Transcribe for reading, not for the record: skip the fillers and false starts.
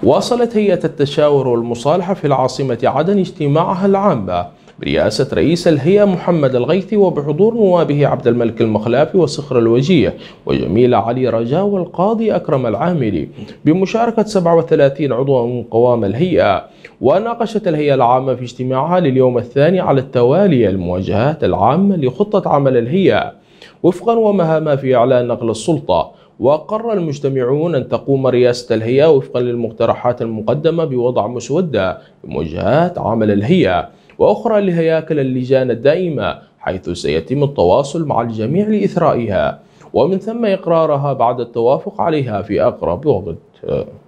واصلت هيئة التشاور والمصالحة في العاصمة عدن اجتماعها العام برئاسة رئيس الهيئة محمد الغيثي وبحضور نوابه عبد الملك المخلافي وصخر الوجيه وجميل علي رجاء والقاضي أكرم العاملي بمشاركة 37 عضوا من قوام الهيئة. وناقشت الهيئة العامة في اجتماعها لليوم الثاني على التوالي المواجهات العامة لخطة عمل الهيئة وفقا ومهامها في إعلان نقل السلطة. وقرر المجتمعون أن تقوم رئاسة الهيئة وفقا للمقترحات المقدمة بوضع مسودة لمواجهات عمل الهيئة وأخرى لهياكل اللجان الدائمة، حيث سيتم التواصل مع الجميع لإثرائها ومن ثم إقرارها بعد التوافق عليها في أقرب وقت.